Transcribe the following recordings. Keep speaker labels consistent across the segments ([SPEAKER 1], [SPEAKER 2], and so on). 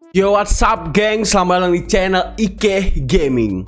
[SPEAKER 1] Yo, what's up geng, selamat datang di channel Ike Gaming.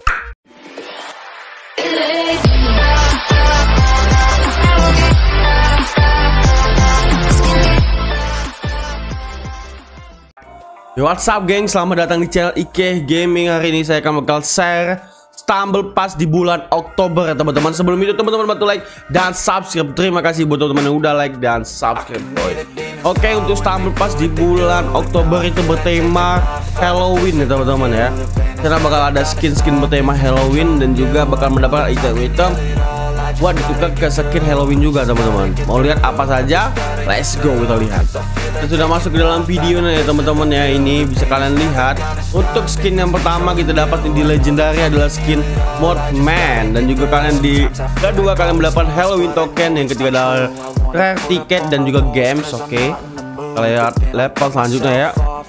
[SPEAKER 1] Yo, what's up geng, selamat datang di channel Ike Gaming. Hari ini saya akan bakal share Stumble Pass di bulan Oktober ya teman-teman. Sebelum itu teman-teman bantu like dan subscribe. Terima kasih buat teman-teman yang udah like dan subscribe boy. Oke, untuk Stumble Pass di bulan Oktober itu bertema Halloween ya teman-teman ya. Karena bakal ada skin-skin bertema Halloween dan juga bakal mendapatkan item-item buat ditukar ke skin Halloween juga teman-teman. Mau lihat apa saja? Let's go, kita lihat. Kita sudah masuk ke dalam video nih ya teman-teman ya. Ini bisa kalian lihat. Untuk skin yang pertama kita dapat di legendary adalah skin Mothman, dan juga kalian di kedua kalian mendapatkan Halloween token, yang ketiga adalah rare ticket dan juga games. Oke, kita lihat level selanjutnya ya.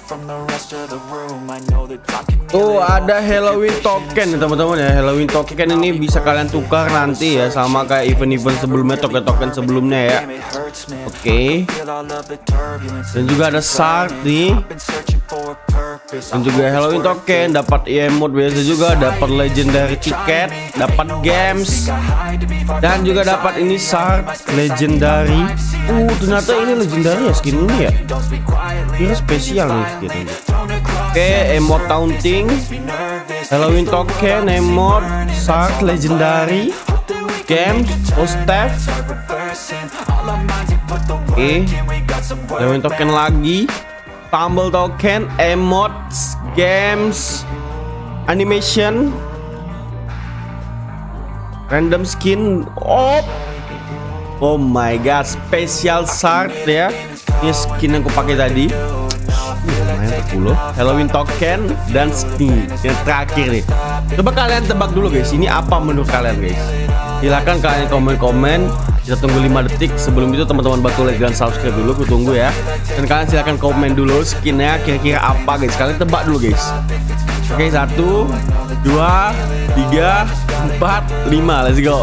[SPEAKER 1] Tuh ada Halloween token teman-teman ya. Halloween token ini bisa kalian tukar nanti ya, sama kayak event-event sebelumnya, token-token sebelumnya ya. Oke. Dan juga ada shard nih. Dan juga Halloween token, dapat emote biasa juga, dapat legendary ticket, dapat games, dan juga dapat ini shard legendary. Ternyata ini legendary ya skin ini ya. Ini spesial nih skin ini. Oke, emote taunting, Halloween token, emote, shard legendary, games, staff. Oke, Halloween token lagi, Stumble token, emotes, games, animation, random skin. Oh my god, special shard ya. Ini skin yang aku pakai tadi. Lumayan 10. Halloween token dan skin yang terakhir nih. Coba kalian tebak dulu guys, ini apa menurut kalian guys? Silahkan kalian komen-komen. Kita tunggu 5 detik. Sebelum itu teman-teman bantu like dan subscribe dulu, aku tunggu ya. Dan kalian silahkan komen dulu skinnya kira-kira apa guys. Kalian tebak dulu guys. Oke, 1, 2, 3, 4, 5. Let's go.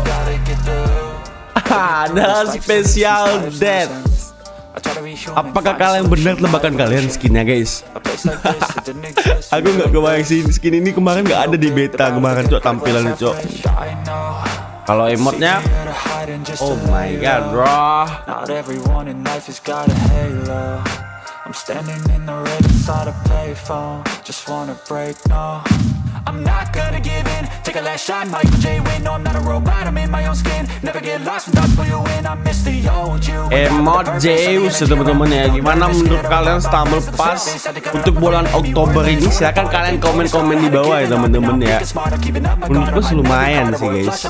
[SPEAKER 1] Ada special death. Apakah kalian benar tebakan kalian skinnya guys? Aku nggak kebayang sih, skin ini kemarin nggak ada di beta kemarin cok, tampilannya cok. Kalau emotnya, oh my god bro. I'm standing in the red inside a payphone. Just wanna break, no. I'm not gonna give in. Take a last shot, Michael J. Win. No, I'm not a robot, I'm in my own skin. Never get lost when dots pull you in. I miss the old you. Emot Zeus teman-teman ya. Gimana menurut kalian Stumble Pass untuk bulan Oktober ini? Silahkan kalian komen-komen di bawah ya teman-teman ya. Menurutku lumayan sih guys.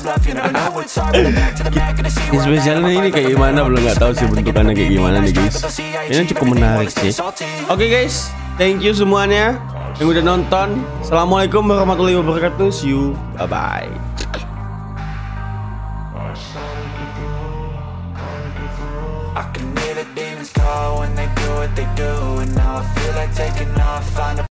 [SPEAKER 1] Spesialnya ini kayak gimana belum nggak tahu sih bentukannya kayak gimana nih guys. Ini cukup menarik sih. Oke guys, thank you semuanya yang udah nonton. Assalamualaikum warahmatullahi wabarakatuh. See you, bye bye. I can hear the demons call when they do what they do, and now I feel like taking off.